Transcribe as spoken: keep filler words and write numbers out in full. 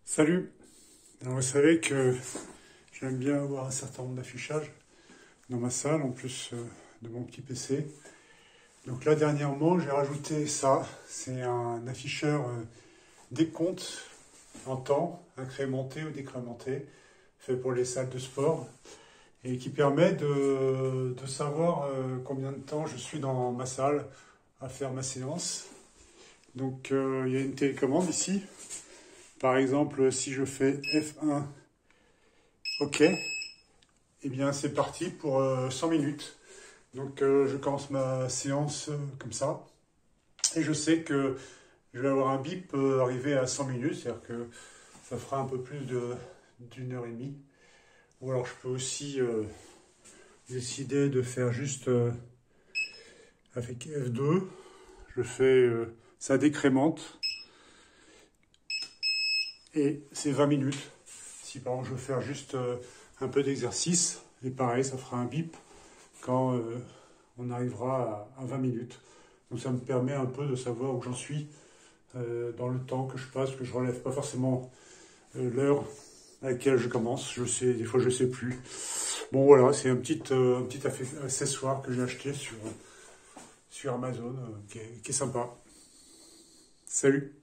Salut! Alors, vous savez que j'aime bien avoir un certain nombre d'affichages dans ma salle, en plus euh, de mon petit P C. Donc là, dernièrement, j'ai rajouté ça. C'est un afficheur euh, décompte en temps, incrémenté ou décrémenté, fait pour les salles de sport, et qui permet de, de savoir euh, combien de temps je suis dans ma salle à faire ma séance. Donc euh, il y a une télécommande ici. Par exemple, si je fais F un, OK, et bien c'est parti pour euh, cent minutes. Donc euh, je commence ma séance euh, comme ça. Et je sais que je vais avoir un bip euh, arrivé à cent minutes, c'est-à-dire que ça fera un peu plus de, d'une heure et demie. Ou alors je peux aussi euh, décider de faire juste euh, avec F deux. Je fais, euh, ça décrémente. Et c'est vingt minutes. Si par exemple je veux faire juste euh, un peu d'exercice, et pareil, ça fera un bip quand euh, on arrivera à, à vingt minutes. Donc ça me permet un peu de savoir où j'en suis euh, dans le temps que je passe, que je relève pas forcément euh, l'heure à laquelle je commence. Je sais, des fois je sais plus. Bon voilà, c'est un petit, euh, un petit accessoire que j'ai acheté sur, sur Amazon, euh, qui, est, qui est sympa. Salut!